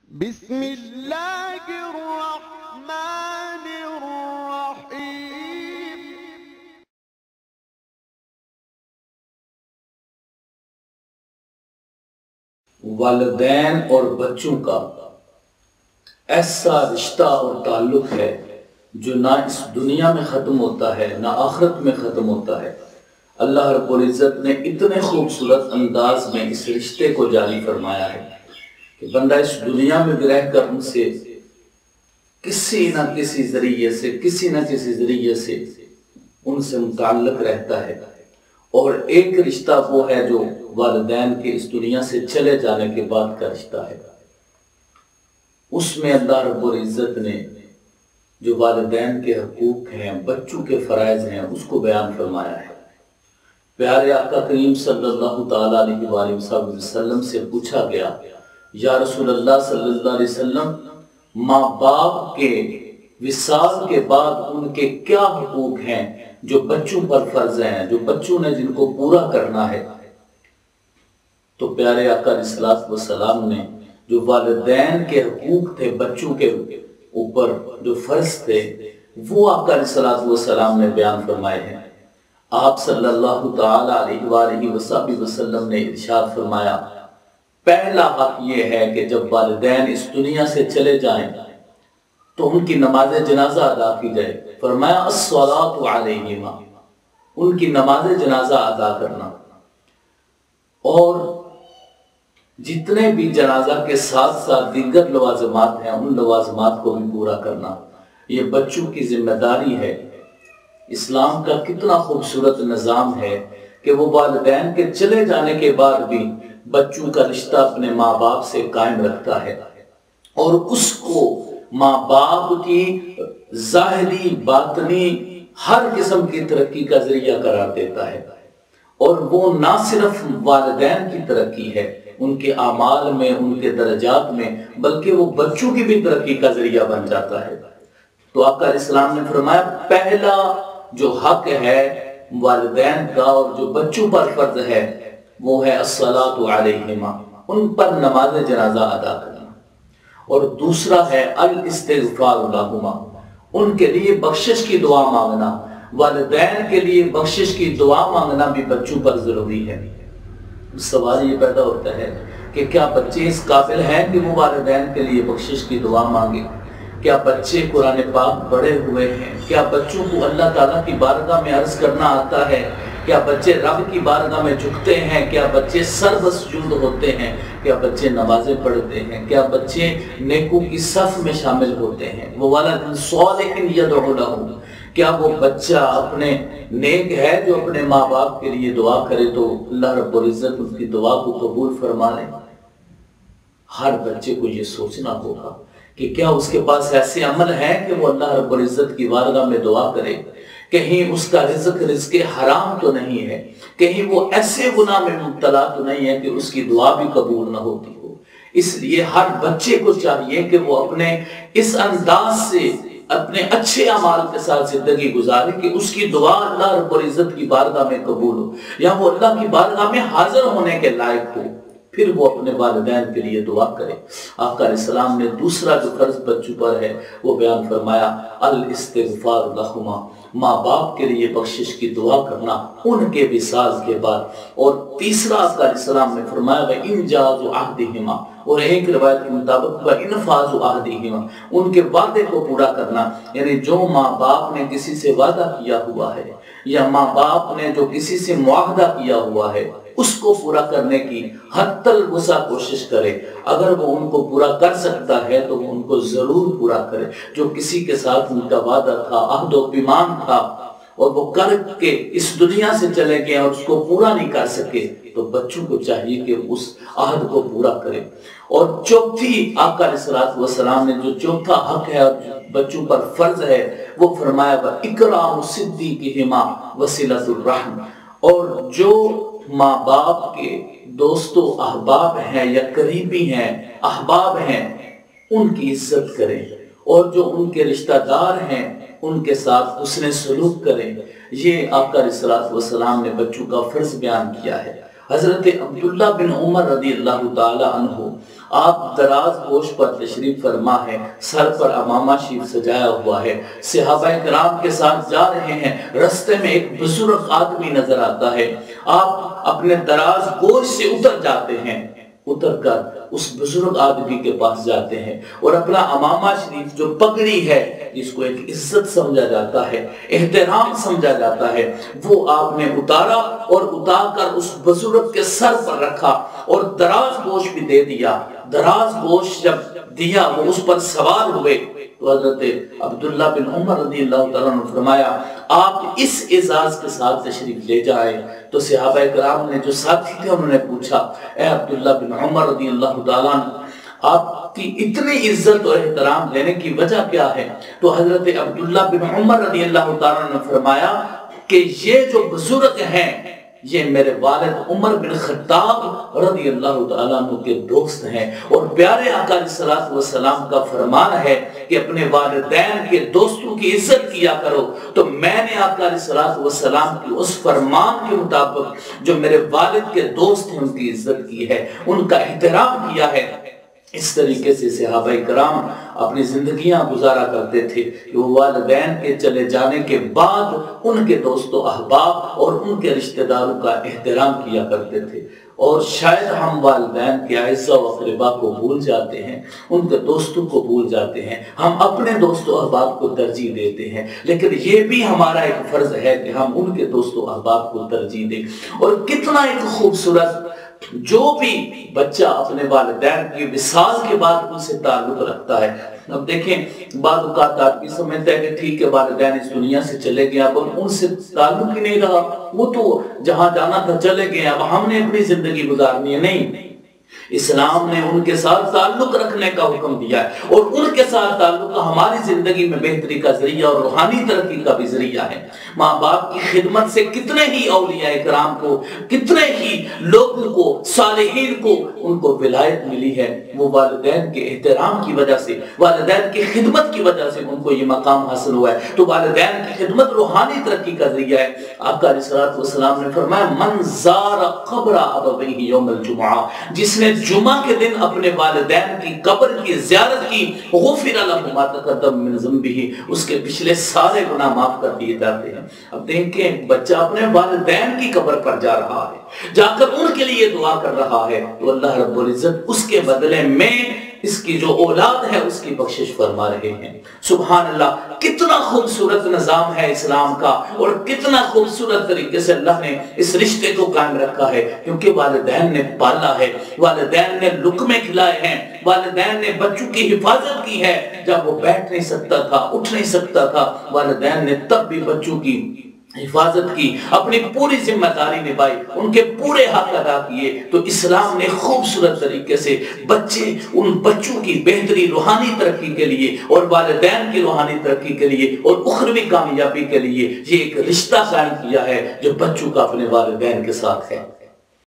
بسم اللہ الرحمن الرحیم۔ والدین اور بچوں کا ایسا رشتہ اور تعلق ہے جو نہ اس دنیا میں ختم ہوتا ہے نہ آخرت میں ختم ہوتا ہے۔ اللہ رب العزت نے اتنے خوبصورت انداز میں اس رشتے کو جاری فرمایا ہے کہ بندہ اس دنیا میں بھی رہ کر ان سے کسی نہ کسی ذریعے سے ان سے متعلق رہتا ہے۔ اور ایک رشتہ وہ ہے جو والدین کے اس دنیا سے چلے جانے کے بعد کا رشتہ ہے۔ اس میں اللہ رب العزت نے جو والدین کے حقوق ہیں، بچوں کے فرائض ہیں، اس کو بیان فرمایا ہے۔ پیارے آقا کریم صلی اللہ تعالیٰ علیہ وآلہ وسلم سے پوچھا گیا، یا رسول اللہ صلی اللہ علیہ وسلم، ماں باپ کے وصال کے بعد ان کے کیا حقوق ہیں جو بچوں پر فرض ہیں، جو بچوں نے جن کو پورا کرنا ہے؟ تو پیارے آقا علیہ السلام نے جو والدین کے حقوق تھے بچوں کے اوپر جو فرض تھے وہ آقا علیہ السلام نے بیان فرمائے ہیں۔ آپ صلی اللہ تعالیٰ علیہ وآلہ وسلم نے ارشاد فرمایا، پہلا حق یہ ہے کہ جب والدین اس دنیا سے چلے جائیں تو ان کی نماز جنازہ ادا کی جائے۔ فرمایا الصلاۃ علیہما، ان کی نماز جنازہ ادا کرنا، اور جتنے بھی جنازہ کے ساتھ ساتھ دیگر لوازمات ہیں ان لوازمات کو بھی پورا کرنا، یہ بچوں کی ذمہ داری ہے۔ اسلام کا کتنا خوبصورت نظام ہے کہ وہ والدین کے چلے جانے کے بعد بھی بچوں کا رشتہ اپنے ماں باپ سے قائم رکھتا ہے، اور اس کو ماں باپ کی ظاہری باطنی ہر قسم کی ترقی کا ذریعہ قرار دیتا ہے۔ اور وہ نہ صرف والدین کی ترقی ہے ان کے اعمال میں، ان کے درجات میں، بلکہ وہ بچوں کی بھی ترقی کا ذریعہ بن جاتا ہے۔ تو آقا علیہ السلام نے فرمایا پہلا جو حق ہے والدین کا اور جو بچوں پر فرض ہے وہ ہے الصلاۃ علیہما، ان پر نماز جنازہ ادا کرنا، اور دوسرا ہے الاستغفار لہما، ان کے لیے بخشش کی دعا مانگنا۔ والدین کے لیے بخشش کی دعا مانگنا بھی بچوں پر ضروری ہے۔ سوال یہ پیدا ہوتا ہے کہ کیا بچے اس قابل ہیں کہ وہ والدین کے لیے بخشش کی دعا مانگے؟ کیا بچے قرآن پاک پڑھے ہوئے ہیں؟ کیا بچوں کو اللہ تعالیٰ کی بارگاہ میں عرض کرنا آتا ہے؟ کیا بچے رب کی بارگاہ میں جھکتے ہیں؟ کیا بچے سر بسجود ہوتے ہیں؟ کیا بچے نمازیں پڑھتے ہیں؟ کیا بچے نیکوں کی صف میں شامل ہوتے ہیں؟ وَوَلَدٍ صَالِحٍ يَدْعُو لَهُ، کیا وہ بچہ اپنے نیک ہے جو اپنے ماں باپ کے لیے دعا کرے تو اللہ رب العزت اس کی دعا کو قبول فرما لے؟ ہر بچے کو یہ سوچنا ہوگا کہ کیا اس کے پاس ایسے عمل ہیں کہ وہ اللہ رب العزت کی بارگاہ میں دعا کرے، کہیں اس کا رزق حرام تو نہیں ہے، کہیں وہ ایسے گناہ میں مبتلا تو نہیں ہے کہ اس کی دعا بھی قبول نہ ہوتی ہو۔ اس لیے ہر بچے کو چاہیے کہ وہ اپنے اس انداز سے اپنے اچھے اعمال کے ساتھ زندگی گزارے کہ اس کی دعا اللہ رب العزت کی بارگاہ میں قبول ہو، یا وہ اللہ کی بارگاہ میں حاضر ہونے کے لائق ہو، پھر وہ اپنے والدین کے لیے دعا کرے۔ آقا علیہ السلام نے دوسرا جو فرض بچوں پر ہے وہ بیان فرمایا الاستغفار لہما، ماں باپ کے لیے بخشش کی دعا کرنا ان کے وصال کے بعد۔ اور تیسرا آقا علیہ السلام نے فرمایا وَإِنْجَازُ عَهْدِهِمَا، اور ایک روایت کے مطابق وَإِنْفَاذُ عَهْدِهِمَا، ان کے وعدے کو پورا کرنا، یعنی جو ماں باپ نے کسی سے وعدہ کیا ہوا ہے یا ماں باپ نے جو کسی سے معاہدہ کیا ہوا ہے اس کو پورا کرنے کی حتی الوسع کوشش کرے۔ اگر وہ ان کو پورا کر سکتا ہے تو وہ ان کو ضرور پورا کرے۔ جو کسی کے ساتھ ان کا وعدہ تھا، عہد و پیمان تھا، اور وہ کر کے اس دنیا سے چلے گئے اور اس کو پورا نہیں کر سکے، تو بچوں کو چاہیے کہ اس عہد کو پورا کرے۔ اور چوتھی آقا علیہ السلام نے جو چوتھا حق ہے اور بچوں پر فرض ہے وہ فرمایا اکرام صدیقہما وصلۃ الرحم، اور جو ماں باپ کے دوست و احباب ہیں یا قریبی ہیں، احباب ہیں، ان کی عزت کریں، اور جو ان کے رشتہ دار ہیں ان کے ساتھ حسن سلوک کریں۔ یہ آقا علیہ السلام نے بچوں کا فرض بیان کیا ہے۔ حضرت عبداللہ بن عمر رضی اللہ تعالی عنہ آپ دراز گوش پر تشریف فرما ہے، سر پر امامہ شریف سجایا ہوا ہے، صحابہ کرام کے ساتھ جا رہے ہیں، رستے میں ایک بزرگ آدمی نظر آتا ہے، آپ اپنے دراز گوش سے اتر جاتے ہیں، اتر کر اس بزرگ آدمی کے پاس جاتے ہیں اور اپنا امامہ شریف جو پگڑی ہے جس کو ایک عزت سمجھا جاتا ہے، احترام سمجھا جاتا ہے، وہ آپ نے اتارا اور اتار کر اس بزرگ کے سر پر رکھا اور دراز گوش بھی دے دیا۔ دراز گوش جب دیا وہ اس پر سوار ہوئے تو حضرت عبداللہ بن عمر رضی اللہ تعالیٰ نے فرمایا آپ اس اعزاز کے ساتھ تشریف لے جائیں۔ تو صحابہ کرام نے جو ساتھی تھے انہوں نے پوچھا اے عبداللہ بن عمر رضی اللہ تعالیٰ آپ کی اتنی عزت اور احترام لینے کی وجہ کیا ہے؟ تو حضرت عبداللہ بن عمر رضی اللہ تعالیٰ نے فرمایا کہ یہ جو بزرگ ہیں یہ میرے والد عمر بن خطاب رضی اللہ تعالیٰ عنہ کے دوست ہیں، اور پیارے آقا علیہ السلام کا فرمان ہے کہ اپنے والدین کے دوستوں کی عزت کیا کرو۔ تو میں نے آقا علیہ السلام کی اس فرمان کے مطابق جو میرے والد کے دوست ہیں ان کی عزت کی ہے، ان کا احترام کیا ہے۔ اس طریقے سے صحابہ کرام اپنی زندگیاں گزارا کرتے تھے کہ وہ والدین کے چلے جانے کے بعد ان کے دوست و احباب اور ان کے رشتہ داروں کا احترام کیا کرتے تھے۔ اور شاید ہم والدین کے اعزاء و اقرباء کو بھول جاتے ہیں، ان کے دوستوں کو بھول جاتے ہیں، ہم اپنے دوست و احباب کو ترجیح دیتے ہیں، لیکن یہ بھی ہمارا ایک فرض ہے کہ ہم ان کے دوست و احباب کو ترجیح دیں۔ اور کتنا ایک خوبصورت جو بھی بچہ اپنے والدین کی وصال کے بعد ان سے تعلق رکھتا ہے۔ اب دیکھیں بعض اوقات آدمی سمجھتا ہے کہ ٹھیک ہے والدین اس دنیا سے چلے گئے، اب ان سے تعلق ہی نہیں رہا، وہ تو جہاں جانا تھا چلے گئے، اب ہم نے اپنی زندگی گزارنی ہے۔ نہیں، اسلام نے ان کے ساتھ تعلق رکھنے کا حکم دیا ہے، اور ان کے ساتھ تعلق ہماری زندگی میں بہتری کا ذریعہ اور روحانی ترقی کا بھی ذریعہ ہے۔ ماں باپ کی خدمت سے کتنے ہی اولیاء کرام کو، کتنے ہی لوگوں کو، صالحین کو ان کو ولایت ملی ہے، وہ والدین کے احترام کی وجہ سے، والدین کی خدمت کی وجہ سے ان کو یہ مقام حاصل ہوا ہے۔ تو والدین کی خدمت روحانی ترقی کا ذریعہ ہے۔ آقا علیہ السلام نے فرمایا من زار قبر ابویہ یوم الجمعہ، جس نے جمعہ کے دن اپنے والدین کی قبر کی زیارت کی، غفر لہ ما تقدم من ذنبہ، اس کے پچھلے سارے گناہ معاف کر دیے جاتے ہیں۔ اب دیکھیں بچہ اپنے والدین کی قبر پر جا رہا ہے، جا کر ان کے لیے دعا کر رہا ہے، تو اللہ رب العزت اس کے بدلے میں اس کی جو اولاد ہے اس کی بخشش فرما رہے ہیں۔ سبحان اللہ، کتنا خوبصورت نظام ہے اسلام کا، اور کتنا خوبصورت طریقے سے اللہ نے اس رشتے کو قائم رکھا ہے، کیونکہ والدین نے پالا ہے، والدین نے لقمے کھلائے ہیں، والدین نے بچوں کی حفاظت کی ہے۔ جب وہ بیٹھ نہیں سکتا تھا، اٹھ نہیں سکتا تھا، والدین نے تب بھی بچوں کی حفاظت کی، اپنی پوری ذمہ داری نبھائی، ان کے پورے حق ادا کیے۔ تو اسلام نے خوبصورت طریقے سے ان بچوں کی بہتری روحانی ترقی کے لیے اور والدین کی روحانی ترقی کے لیے اور اخروی کامیابی کے لیے یہ ایک رشتہ قائم کیا ہے جو بچوں کا اپنے والدین کے ساتھ ہے۔